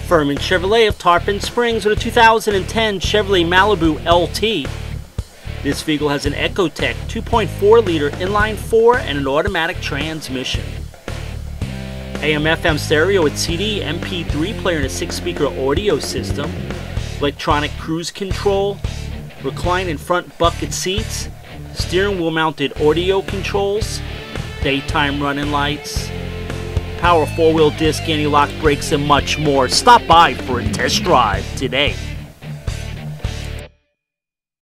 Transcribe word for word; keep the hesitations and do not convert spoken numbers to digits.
Furman Chevrolet of Tarpon Springs with a two thousand ten Chevrolet Malibu L T. This vehicle has an Ecotec two point four liter inline four and an automatic transmission. A M F M stereo with C D, M P three player and a six speaker audio system. Electronic cruise control. Recline front bucket seats. Steering wheel mounted audio controls. Daytime running lights. Power four wheel disc, anti-lock brakes, and much more. Stop by for a test drive today.